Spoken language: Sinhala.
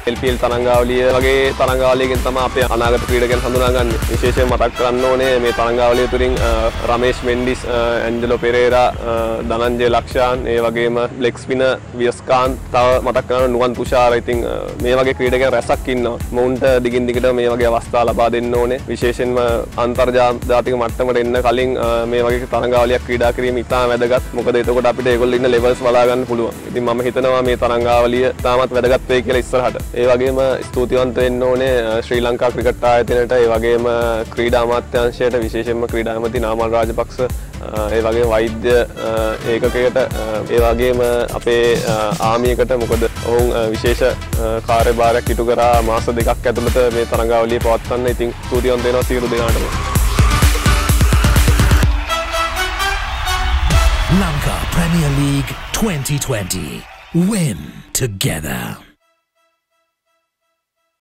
LPL තරංගාවලිය වගේ තරංගාවලියකින් තමයි අපේ අනාගත ක්‍රීඩකයන් හඳුනාගන්නේ. විශේෂයෙන් මතක් කරන්න ඕනේ මේ තරංගාවලිය තුලින් රමේෂ් මෙන්ඩිස්, ඇන්ජලෝ පෙරේරා, ධනංජය ලක්ෂාන්, ඒ වගේම බ්ලෙක් ස්පිනර් වියස්කාන්, තව මතක් කරන්න නුවන් තුෂාර. ඉතින් මේ වගේ ක්‍රීඩකයන් රැසක් ඉන්නවා. මොවුන්ට දිගින් දිගට මේ වගේ අවස්ථා ලබා දෙන්න ඕනේ. විශේෂයෙන්ම අන්තර්ජාතික මට්ටමට එන්න කලින් මේ වගේ තරංගාවලියක් ක්‍රීඩා කිරීම ඉතාම වැදගත්. මොකද එතකොට අපිට ඒගොල්ලෝ ඉන්න ලෙවල්ස් බලා ගන්න පුළුවන්. ඉතින් මම හිතනවා මේ තරංගාවලිය තාමත් වැදගත් වෙයි කියලා ඉස්සරහට. ඒ වගේම ස්තුතිවන්ත වෙන්න ඕනේ ශ්‍රී ලංකා ක්‍රිකට් ආයතනයට, ඒ වගේම ක්‍රීඩා අමාත්‍යාංශයට, විශේෂයෙන්ම ක්‍රීඩා ඇමති නාමල් රාජපක්ෂ, ඒ වගේම වෛද්‍ය ඒකකයට, ඒ වගේම අපේ ආමියකට. මොකද ඔවුන් විශේෂ කාර්යභාරයක් ඉටු කරා මාස 2ක් ඇතුළත මේ තරංගාවලිය පවත්වන්න. ඉතින් ස්තුතිවන්ත වෙනවා සියලු දෙනාටම. Lanka Premier League 2020. Win together.